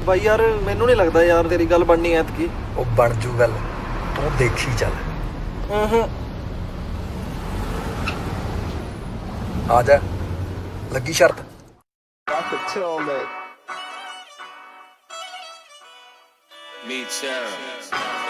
ਬਾਈ ਯਾਰ ਮੈਨੂੰ ਨਹੀਂ ਲੱਗਦਾ ਯਾਰ ਤੇਰੀ ਗੱਲ ਬਣਨੀ ਐਤਕੀ। ਉਹ ਬਣ ਜੂ ਗੱਲ, ਤੂੰ ਦੇਖੀ ਚੱਲ। ਆ ਜਾ, ਲੱਗੀ ਸ਼ਰਤ। Me too.